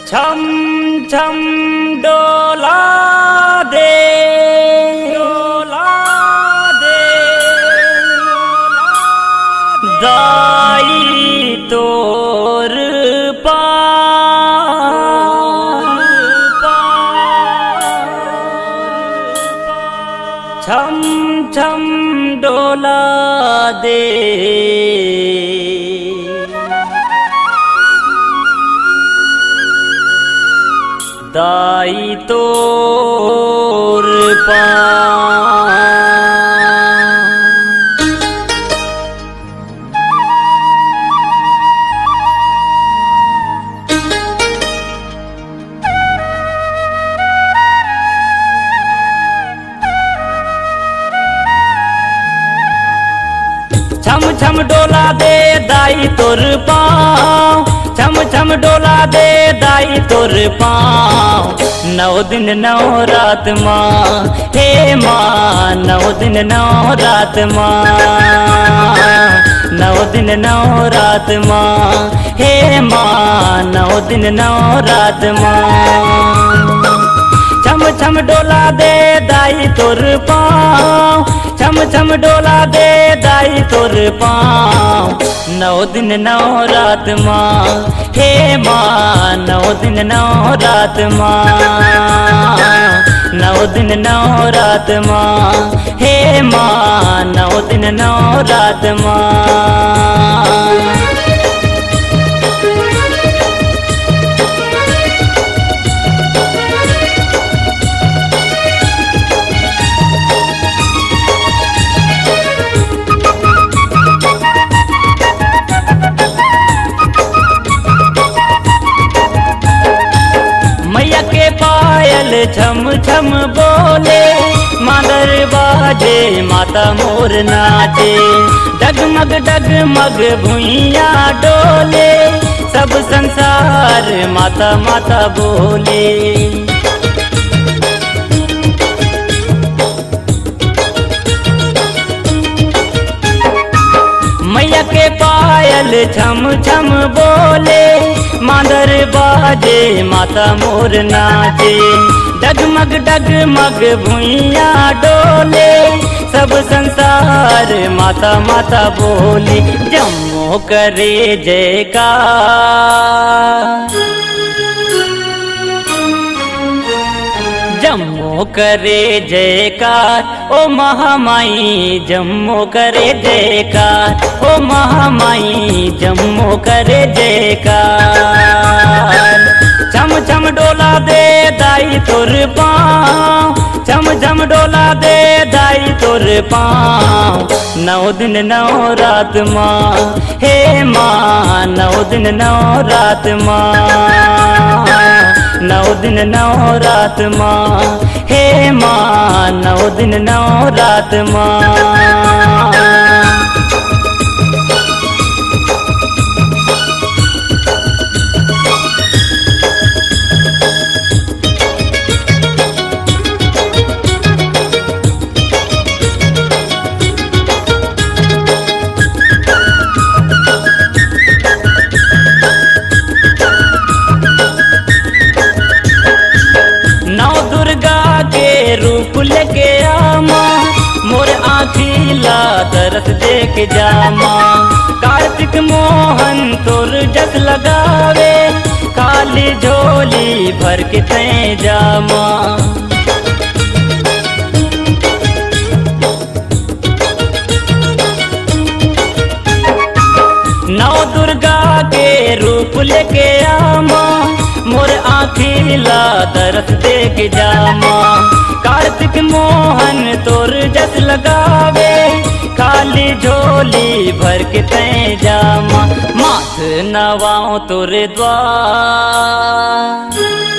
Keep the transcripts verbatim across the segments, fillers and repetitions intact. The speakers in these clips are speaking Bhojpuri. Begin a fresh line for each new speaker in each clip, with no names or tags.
छम छम डोला दे डोला दे दाई तोर पार छम छम डोला दे दाई तोर पार छम छम डोला दे दाई तोर पाँव छम छम डोला दे दाई तोर पाँव नौ दिन नौ रात माँ हे माँ नौ दिन नौ रात माँ नौ दिन नौ रात माँ हे माँ नौ दिन नौ रात माँ छम छम डोला दे दाई तोर पाँव छम छम डोला दे दाई तोर पाँव नौ दिन नौ रात माँ हे माँ नौ दिन नौ रात माँ नौ दिन नौ रात माँ हे माँ नौ दिन नौ रात माँ पायल छम छम बोले मादर बाजे माता मोर नाचे डगमग डगमग भुइया डोले सब संसार माता माता बोले मैया के पायल छम छम बोले मादर बाजे माता मोर नाचे डगमग डगमग भुइया डोले सब संसार माता माता बोली जम्मो करे जयकार जम्मो करे जयकार ओ महामाई जम्मो करे जयकार ओ महामाई जम्मो करे जयकार छम छम डोला दे दाई तोर पाँव छम छम डोला दे दाई तोर पाँव नौ दिन नौ रात माँ हे माँ नौ दिन नौ रात माँ नौ दिन नौ रात माँ हे माँ नौ दिन नौ रात माँ रूप लेके आमा मोर आँखीला दरस देख जामा कार्तिक मोहन तोर जस लगावे काली झोली भर के तै जामा नौ दुर्गा के रूप लेके आमा मोर आँखीला दरस देख जामा कार्तिक मोहन तोर जस लगावे काली झोली भर के तै जामा माथ नवाओ तोर द्वार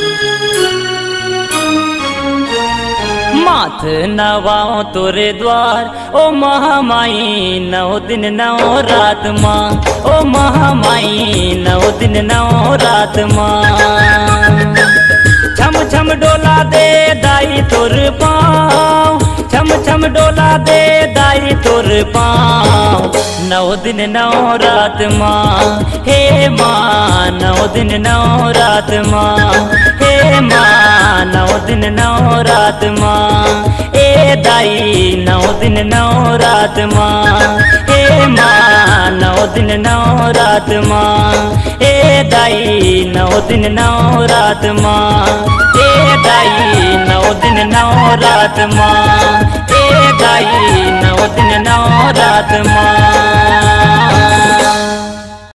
माथ नवाओ तोरे द्वार ओ महामाई नौ दिन नौ रात माँ ओ महामाई नौ दिन नौ रात माँ छम छम डोला दे दाई तोर पाँव छम छम डोला दे दाई तोर पाँव नौ दिन नौ रात माँ हे माँ नौ दिन नौ रात माँ हे माँ नौ दिन नौ रात माँ ए दाई नौ दिन नौ रात माँ हे माँ नौ दिन नौ रात माँ ए दाई नौ दिन नौ रात माँ ए दाई नौ दिन नौ रात माँ ए दाई नौ दिन नौ रात माँ।